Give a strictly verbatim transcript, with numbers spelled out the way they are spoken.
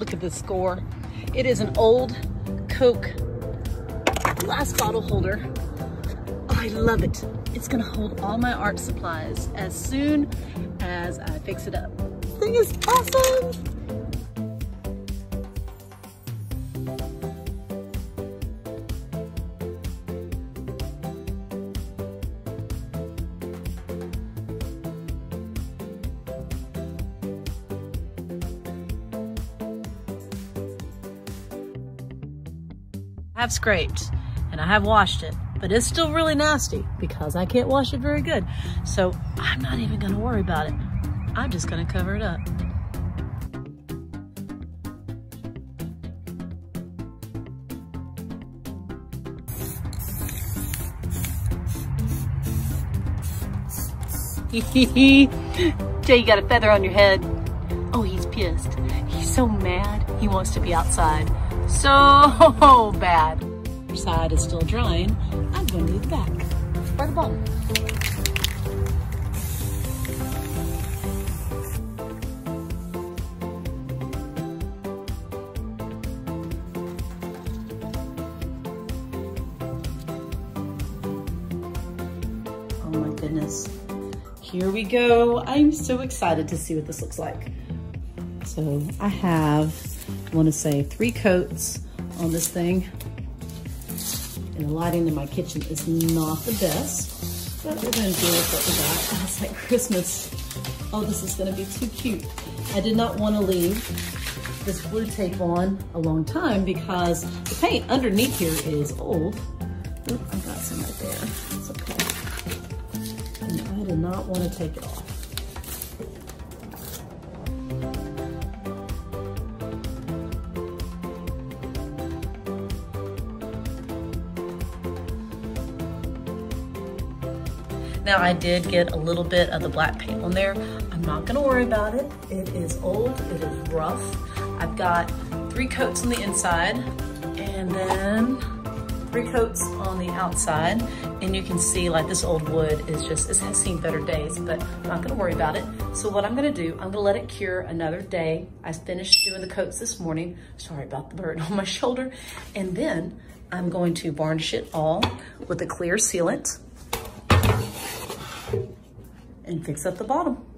look at the score. It is an old Coke glass bottle holder. Oh, I love it. It's gonna hold all my art supplies as soon as I fix it up. This thing is awesome. I have scraped and I have washed it, but it's still really nasty because I can't wash it very good. So I'm not even gonna worry about it. I'm just gonna cover it up. Jay, you got a feather on your head. Oh, he's pissed. He's so mad. He wants to be outside. So bad. The side is still drying. I'm going to do the back or the bottom. Oh my goodness. Here we go. I'm so excited to see what this looks like. So I have, I want to say three coats on this thing. And the lighting in my kitchen is not the best, but we're gonna deal with what we got. It's like Christmas. Oh, this is gonna be too cute. I did not want to leave this blue tape on a long time because the paint underneath here is old. Oop, I got some right there. It's okay. And I did not want to take it off. Now I did get a little bit of the black paint on there. I'm not gonna worry about it. It is old, it is rough. I've got three coats on the inside and then three coats on the outside. And you can see like this old wood is just, it has seen better days, but I'm not gonna worry about it. So what I'm gonna do, I'm gonna let it cure another day. I finished doing the coats this morning. Sorry about the bird on my shoulder. And then I'm going to varnish it all with a clear sealant and fix up the bottom.